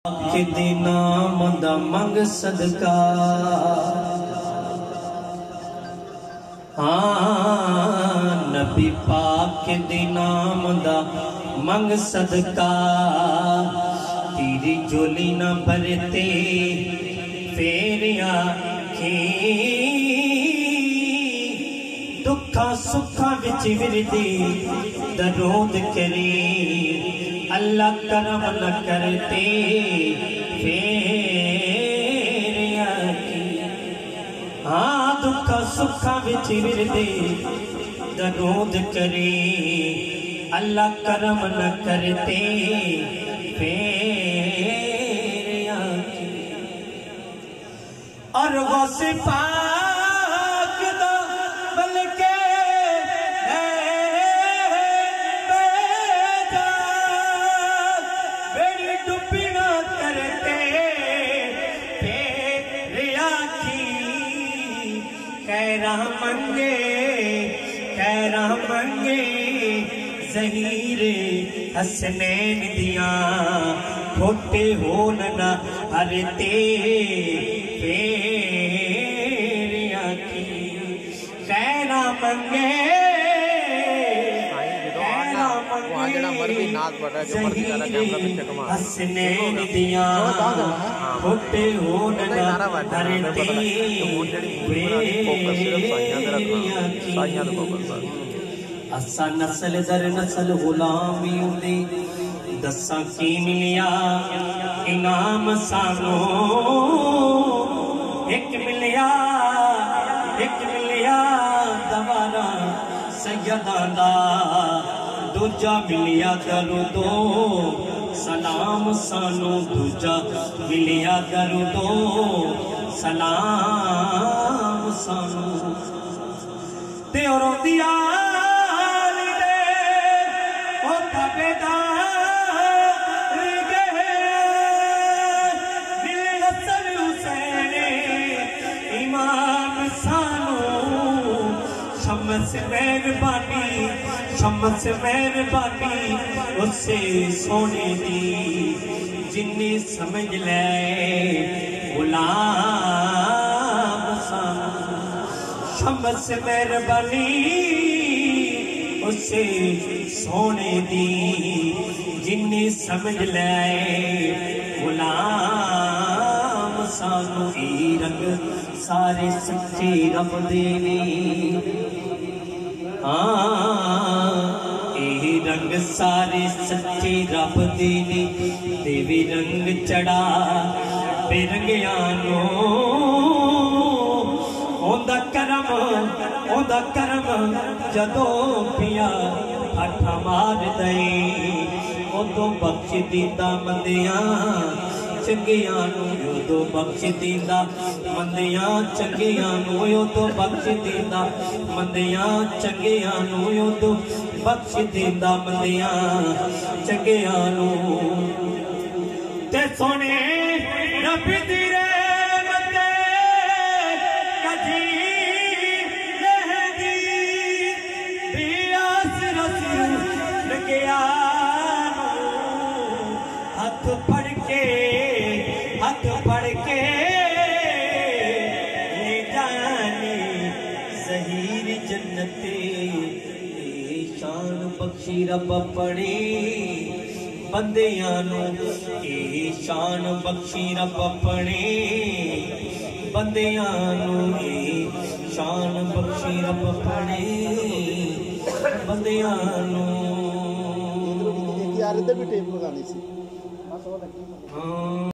के दिना मंदा मंग सदका। हाँ नबी पाक के दिना मंदा मंग सदका। तेरी झोली न भरते फेरिया की दुखा सुखा विच विरदी दरूद करी। अल्लाह करम न करते फेरिया की। हाँ दुखा सुखा विच विरदी दरूद करी। अल्लाह करम न करते फेरिया की। और गौसे पाक दा बल्कि कैरा मंगे ज़हीर हसनैन दिया खोटे हो न हरते फेरिया की। कैरा मंगे हसनैन दिया खोटे हो न हरते असा नस्ल दर नस्ल गुलामी उदे दसा की मिलिया इनाम सानो। एक मिलिया दवारा सैयदा दा। दूजा मिलिया दरुदो सलाम सानो। दूजा मिलिया दरुदो सलाम सानो। ते और दिया शम्स मेहरबानी उससे सोने दी जिन्नी समझ ले गुलाम सानू। शम्स मेहरबानी उससे सोने दी जिन्नी समझ ले गुलाम सानू। ई रंग सारे सच्चे रब दे ने। यही रंग सारे सच्चे रब दे ने। देवी रंग चढ़ा बेरंगिया नो। ओंदा करम जदों पिया हठा मार दे उदों बख्श दीदा मंदिया चंगिया नूं। उदों बख्श दीदा मंदिया चंगिया नूं। उदों बख्श दीदा मंदिया चंगिया नूं। उदों बख्श दीदा मंदिया चंगिया नूं। ते सोने रब दी रहमत कदी लहदी भी आस रसूल लगिया हाथ फड़ के ले जाने ज़हीर जन्नते। शान बख्शी रब अपने बंदियां नूं। शान बख्शी रब अपने बंदियां नूं। शान बख्शी रब अपने बंदियां नूं। यार इधर भी टेप लगानी सी।